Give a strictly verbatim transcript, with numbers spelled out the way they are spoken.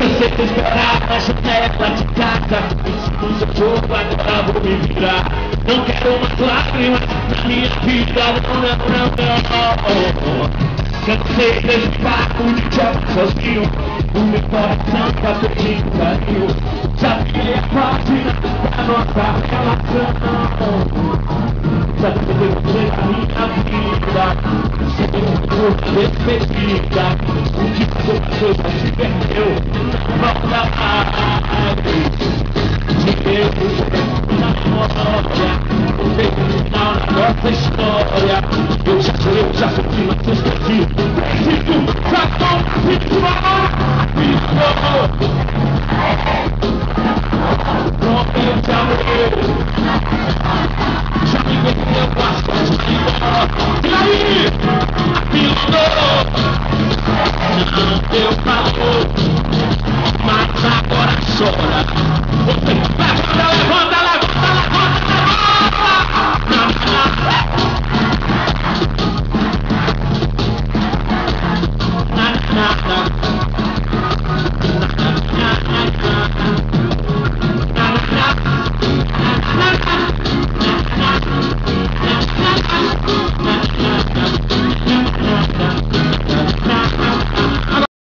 Cansei de esperar na janela de casa. No seu corpo agora vou me virar. Não quero mais lágrimas na minha vida. Não, não, não, não. Cansei desse papo de te amar sozinho. O meu coração tá pedindo carinho. Já virei a página da nossa relação. Já perdi você na minha vida. Sem uma despedida. O que passou, passou, já se perdeu. Não volta mais. De Deus, na memória. O final da nossa história. Eu já sou, eu já sou que não esqueci. Preciso, já tô, preciso,